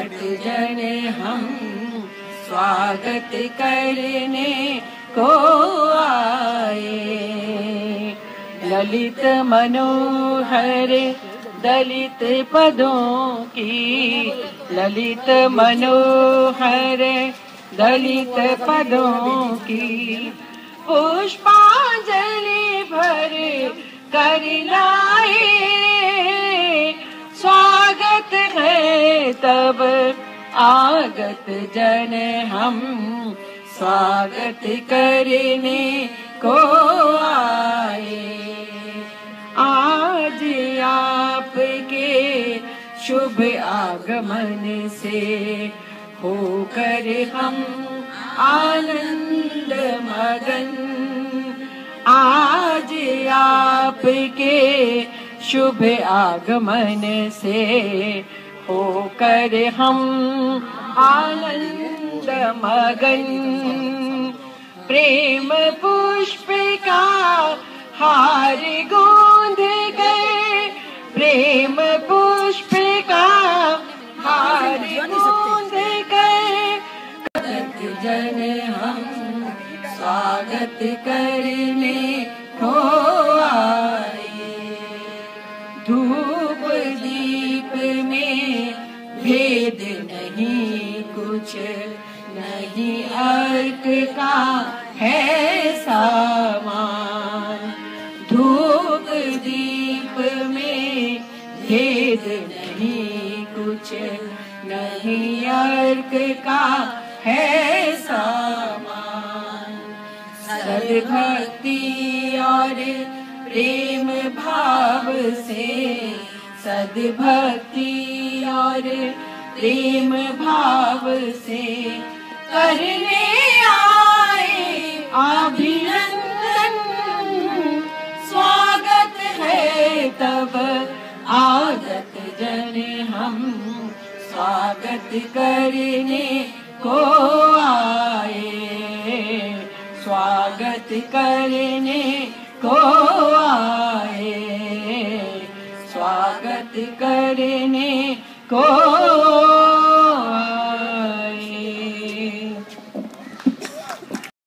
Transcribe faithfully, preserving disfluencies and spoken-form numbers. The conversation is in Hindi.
जन हम स्वागत करने को आए। ललित मनोहर दलित पदों की, ललित मनोहर दलित पदों की पुष्पांजलि भर कर लाए। स्वागत है तब आगत जन हम स्वागत करने को आए। आज आपके शुभ आगमन से होकर हम आनंद मगन। आज आपके शुभ आगमन से होकर हम आनंद मगन। प्रेम पुष्प का हार गूंध गए, प्रेम पुष्प का हार गूंध गए। जन हम स्वागत करने को आए। धूप दीप में भेद नहीं कुछ, नहीं अर्क का है सामान। धूप दीप में भेद नहीं कुछ, नहीं अर्क का है सामान। सद्भक्ति और प्रेम भाव से, सद्भक्ति और प्रेम भाव से करने आए अभिनंदन। स्वागत है तब आगत जन हम स्वागत करने को आए। स्वागत करने को आए, स्वागत करने को